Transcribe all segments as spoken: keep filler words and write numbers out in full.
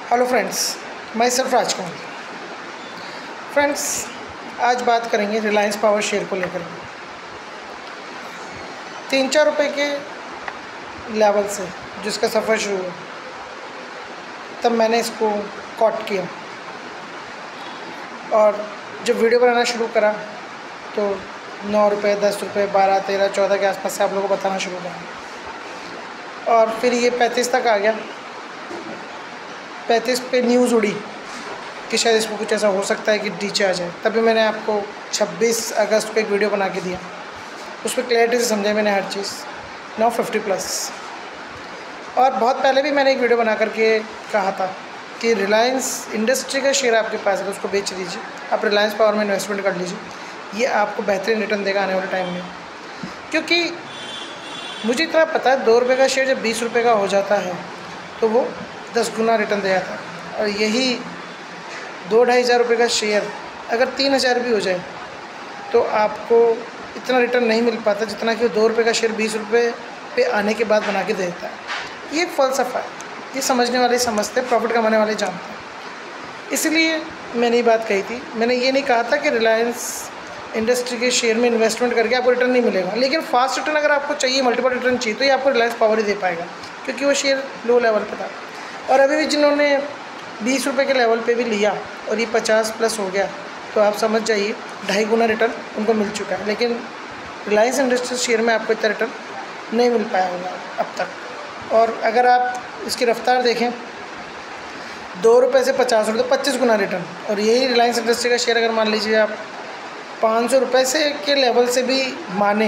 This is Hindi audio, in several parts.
हेलो फ्रेंड्स, मैं सिर्फ राजकुमार। फ्रेंड्स, आज बात करेंगे रिलायंस पावर शेयर को लेकर। तीन चार रुपए के लेवल से जिसका सफ़र शुरू हुआ, तब मैंने इसको कॉट किया और जब वीडियो बनाना शुरू करा तो नौ रुपये दस रुपये बारह तेरह चौदह के आसपास से आप लोगों को बताना शुरू करा और फिर ये पैंतीस तक आ गया। पैंतीस पे न्यूज़ उड़ी कि शायद इसमें कुछ ऐसा हो सकता है कि नीचे आ जाए। तभी मैंने आपको छब्बीस अगस्त को एक वीडियो बना के दिया, उस पर क्लैरिटी से समझा मैंने हर चीज़। Now fifty plus. और बहुत पहले भी मैंने एक वीडियो बना करके कहा था कि रिलायंस इंडस्ट्री का शेयर आपके पास है तो उसको बेच दीजिए, आप रिलायंस पावर में इन्वेस्टमेंट कर लीजिए, ये आपको बेहतरीन रिटर्न देगा आने वाले टाइम में। क्योंकि मुझे इतना पता है, दो रुपये का शेयर जब बीस रुपये का हो जाता है तो वो दस गुना रिटर्न दे जाता है। और यही दो ढाई हज़ार रुपये का शेयर अगर तीन हज़ार भी हो जाए तो आपको इतना रिटर्न नहीं मिल पाता जितना कि दो रुपये का शेयर बीस रुपये पे आने के बाद बना के देता है। ये एक फ़लसफ़ा है, ये समझने वाले समझते हैं, प्रॉफिट कमाने वाले जानते हैं। इसलिए मैंने ये बात कही थी। मैंने ये नहीं कहा था कि रिलायंस इंडस्ट्री के शेयर में इन्वेस्टमेंट करके आपको रिटर्न नहीं मिलेगा, लेकिन फास्ट रिटर्न अगर आपको चाहिए, मल्टीपल रिटर्न चाहिए, तो ये आपको रिलायंस पावर ही दे पाएगा, क्योंकि वो शेयर लो लेवल पर था। और अभी भी जिन्होंने बीस रुपये के लेवल पे भी लिया और ये पचास प्लस हो गया, तो आप समझ जाइए ढाई गुना रिटर्न उनको मिल चुका है। लेकिन रिलायंस इंडस्ट्रीज शेयर में आपको इतना रिटर्न नहीं मिल पाया होगा अब तक। और अगर आप इसकी रफ्तार देखें, दो रुपये से पचास रुपये तो पच्चीस गुना रिटर्न। और यही रिलायंस इंडस्ट्री का शेयर अगर मान लीजिए आप पाँच सौ रुपये से के लेवल से भी माने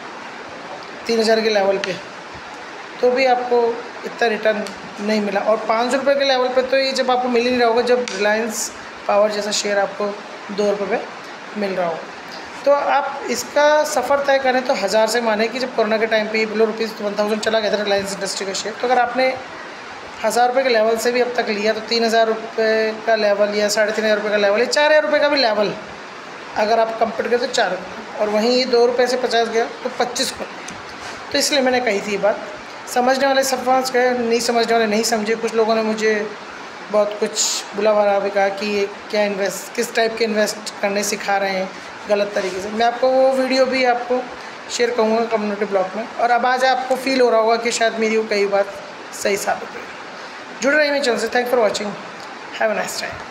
तीन हज़ार के लेवल पे, तो भी आपको इतना रिटर्न नहीं मिला। और पाँच सौ रुपये के लेवल पे तो ये जब आपको मिल ही नहीं रहा होगा, जब रिलायंस पावर जैसा शेयर आपको दो रुपये पे मिल रहा होगा। तो आप इसका सफ़र तय करें तो हज़ार से माने कि जब कोरोना के टाइम पे बिलो रुपीज़ वन थाउजेंड चला गया था रिलायंस इंडस्ट्री का शेयर, तो अगर आपने हज़ार रुपये के लेवल से भी अब तक लिया तो तीन हज़ार रुपये का लेवल या साढ़े तीन हज़ार रुपये का लेवल या चार हज़ार रुपये का भी लेवल अगर आप कंपेयर करें तो चार, और वहीं ये दो रुपये से पचास गया तो पच्चीस को। तो इसलिए मैंने कही थी ये बात। समझने वाले समझ गए, नहीं समझने वाले नहीं समझे। कुछ लोगों ने मुझे बहुत कुछ बुला भला भी कहा कि ये क्या इन्वेस्ट, किस टाइप के इन्वेस्ट करने सिखा रहे हैं गलत तरीके से। मैं आपको वो वीडियो भी आपको शेयर करूँगा कम्युनिटी ब्लॉग में। और अब आज आपको फील हो रहा होगा कि शायद मेरी वो कई बात सही साबित हुई। जुड़ रही मेरे चैनल से। Thank for watching, have a nice time.